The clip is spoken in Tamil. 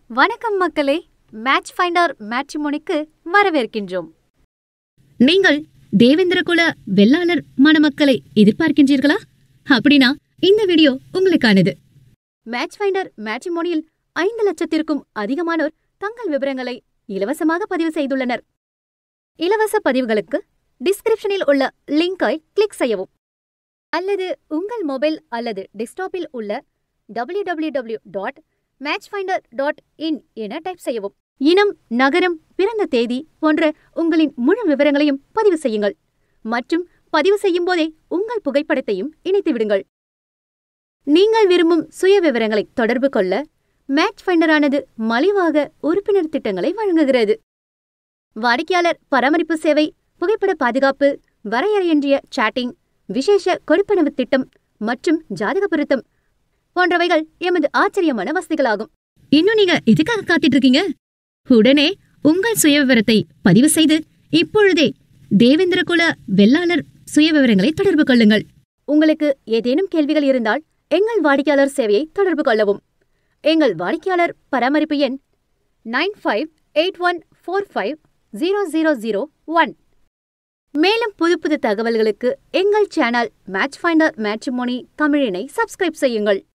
வணக்கம் மக்களே, மேட்ச்ஃபைண்டர் மேட்ரிமோனிக்கு வரவேற்கின்றோம். நீங்கள் தேவேந்திர குல வெள்ளாளர் மணமக்களை எதிர்பார்க்கின்றீர்களா? அப்படின்னா இந்த வீடியோ உங்களுக்கானது. மேட்ச்ஃபைண்டர் மேட்ரிமோனியில் 5 லட்சத்திற்கும் அதிகமானோர் தங்கள் விவரங்களை இலவசமாக பதிவு செய்துள்ளனர். இலவச பதிவுகளுக்கு டிஸ்கிரிப்ஷனில் உள்ள லிங்கை கிளிக் செய்யவும், அல்லது உங்கள் மொபைல் அல்லது டெஸ்க்டாப்பில் உள்ள www.matchfinder.in என டைப் செய்யவும். இனம், நகரம், பிறந்த தேதி போன்ற உங்களின் முழு விவரங்களையும் பதிவு செய்யுங்கள் மற்றும் பதிவு செய்யும் போதே உங்கள் புகைப்படத்தையும் இணைத்து விடுங்கள். நீங்கள் விரும்பும் சுய விவரங்களை தொடர்பு கொள்ள மேட்ச்ஃபைண்டரானது மலிவாக உறுப்பினர் திட்டங்களை வழங்குகிறது. வாடிக்கையாளர் பராமரிப்பு சேவை, புகைப்பட பாதுகாப்பு, வரையறையின்றிய சாட்டிங், விசேஷ கொடுப்பனவு திட்டம் மற்றும் ஜாதக பொருத்தம் போன்றவைகள் எமது ஆச்சரியமான வசதிகளாகும். இன்னும் நீங்க எதுக்காக காத்துட்டு இருக்கீங்க? உடனே உங்கள் சுய விவரத்தை பதிவு செய்து இப்பொழுதே தேவேந்திர குல வெள்ளாளர் சுய விவரங்களை தொடர்பு கொள்ளுங்கள். உங்களுக்கு ஏதேனும் கேள்விகள் இருந்தால் எங்கள் வாடிக்கையாளர் சேவையை தொடர்பு கொள்ளவும். எங்கள் வாடிக்கையாளர் பராமரிப்பு எண் 9581450001. மேலும் புது தகவல்களுக்கு எங்கள் சேனல் மேட்ச்ஃபைண்டர் மேட்ரிமோனி தமிழினை சப்ஸ்கிரைப் செய்யுங்கள்.